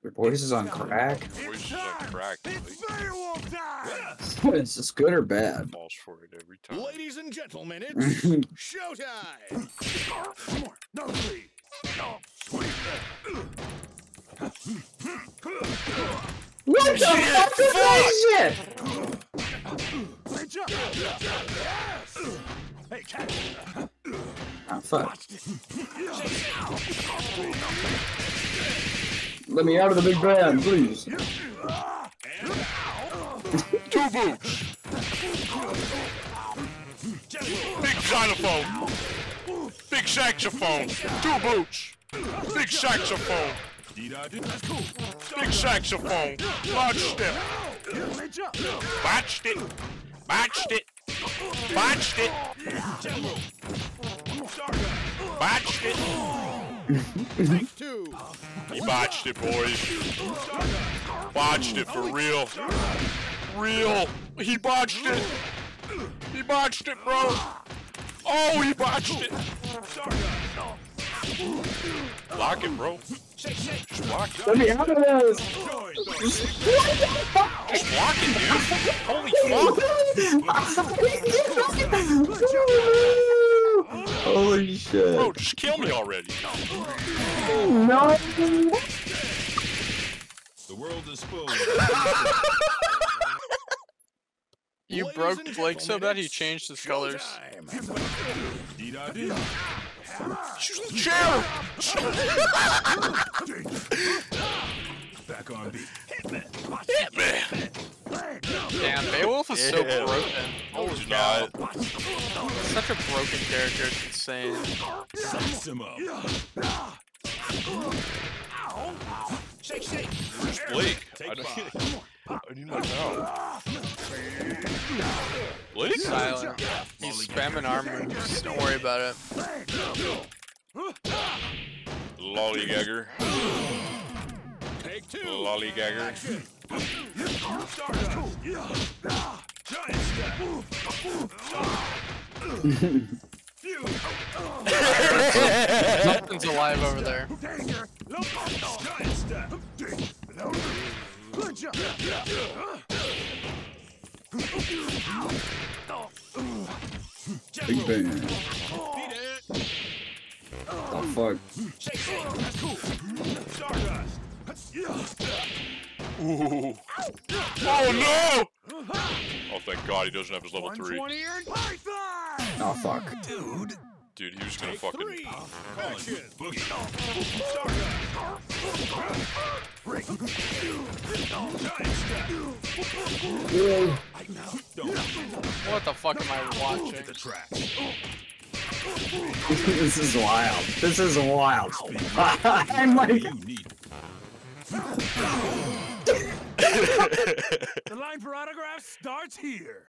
Your voice is on crack. Voice is on crack. Is this good or bad? Falls for it every time. Ladies and gentlemen, it's showtime. No, please. What the fuck is that shit? Hey, catch. Oh, fuck. Let me out of the big band, please. Two boots. Big xylophone. Big saxophone. Two boots. Big saxophone. Big saxophone. Large step. Botched it. Botched it. Botched it. Botched it. He botched it, boys. Botched it for real. Real. He botched it. He botched it, bro. Oh, he botched it. Lock it, bro. Just lock it. Let me out of this. Just lock it, dude. Holy fuck. Holy shit. Bro, just kill me already. No. The world is full. You broke Blake so bad he changed his colors. Chair! Back on beat. Hit me! Damn, Beowulf is so broken. Holy God. Such a broken character, it's insane. Where's Blake? I need my now. Blake? Silent. He's spamming arm moves. Don't worry about it. Lollygagger. Take two. Lollygagger. Something's alive over there. Big band. Oh, fuck. Ooh. Oh no! Oh, thank God he doesn't have his level 3. Oh, fuck. Dude, he was gonna fucking... What the fuck am I watching? This is wild. This is wild. I'm like... The line for autographs starts here.